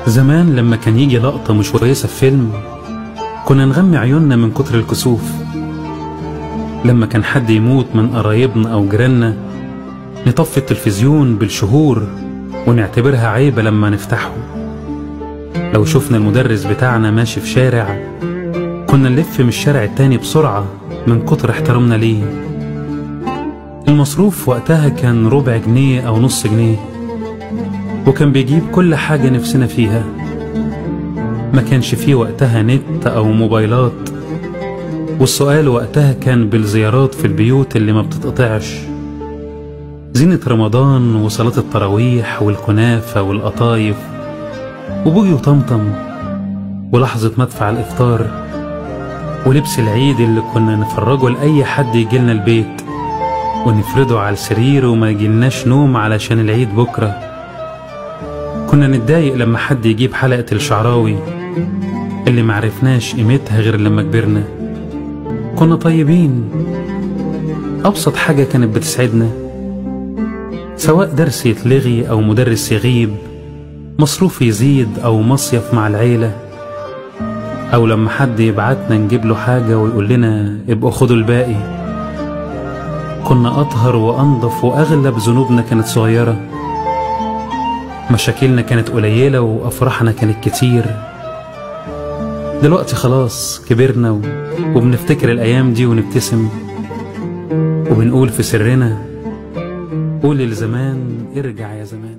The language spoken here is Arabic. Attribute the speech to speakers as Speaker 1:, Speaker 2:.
Speaker 1: زمان لما كان يجي لقطة مش كويسة في فيلم كنا نغمي عيوننا من كتر الكسوف. لما كان حد يموت من قرايبنا أو جيراننا نطفي التلفزيون بالشهور ونعتبرها عيبة لما نفتحه. لو شفنا المدرس بتاعنا ماشي في شارع كنا نلف من الشارع التاني بسرعة من كتر احترامنا ليه. المصروف وقتها كان ربع جنيه أو نص جنيه وكان بيجيب كل حاجة نفسنا فيها. ما كانش فيه وقتها نت أو موبايلات، والسؤال وقتها كان بالزيارات في البيوت اللي ما بتتقطعش. زينة رمضان وصلاة التراويح والكنافة والقطايف وبوجي وطمطم ولحظة مدفع الإفطار ولبس العيد اللي كنا نفرجه لأي حد يجيلنا البيت ونفرده على السرير وما يجيلناش نوم علشان العيد بكرة. كنا نتضايق لما حد يجيب حلقة الشعراوي اللي معرفناش قيمتها غير لما كبرنا. كنا طيبين، أبسط حاجة كانت بتسعدنا، سواء درس يتلغي أو مدرس يغيب، مصروف يزيد أو مصيف مع العيلة، أو لما حد يبعتنا نجيب له حاجة ويقول لنا ابقوا خدوا الباقي. كنا أطهر وأنضف وأغلب ذنوبنا كانت صغيرة، مشاكلنا كانت قليلة وأفراحنا كانت كتير. دلوقتي خلاص كبرنا وبنفتكر الأيام دي ونبتسم وبنقول في سرنا قول لزمان ارجع يا زمان.